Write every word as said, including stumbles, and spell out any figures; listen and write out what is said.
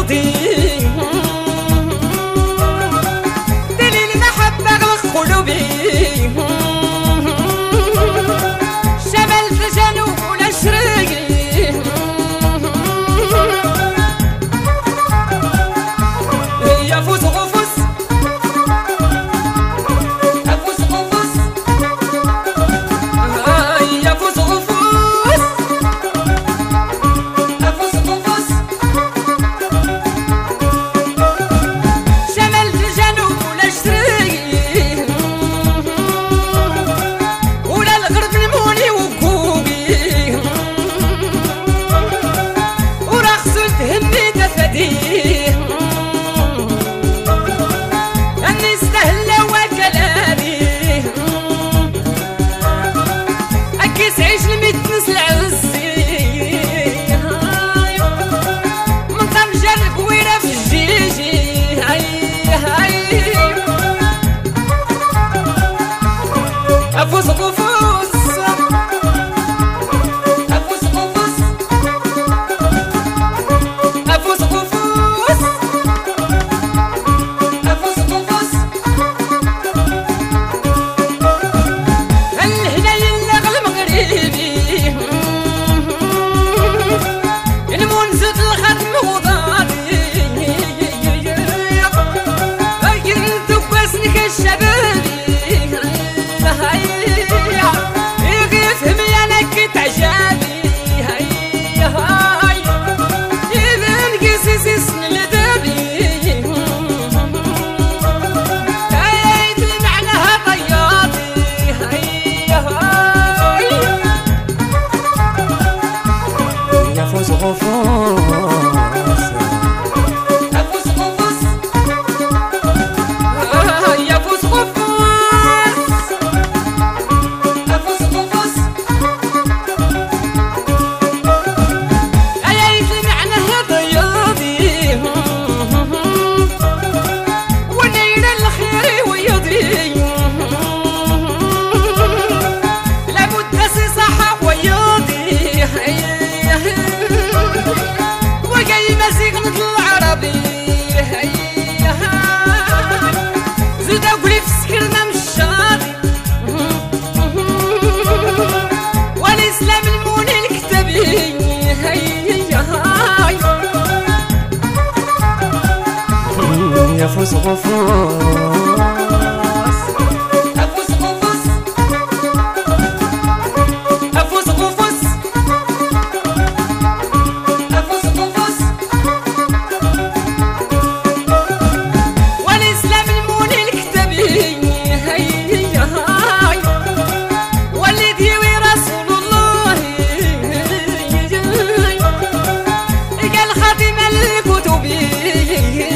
ويضي دليل المحبة غلق قلوبي شمال في الجنوب ولا شرقي يفوز غفوز أفوز غفوز يفوز غفوز أفوز غفوز شمال في الجنوب ولا شرقي ولا الغرب الموني وكوبي وراه خصو تهني تفاديه أفوز غفوز أفوز غفوز أفوز غفوز أفوز غفوز الهلال اللغ المغربي المنزد الختم وضادي ينتو باسنك الشبابي يغيف ميانك تعجبي هيا هاي إذن قسيس اسم لدبي هيا يدري معناها طياطي هيا هاي يفوز غفوز أفوز غفوز يفوز غفوز يفوز غفوز أفوز غفوز أفوز غفوز أفوز غفوز والإسلام الموني الكتابي هيا هاي والذي رسول الله قال خاتم الكتب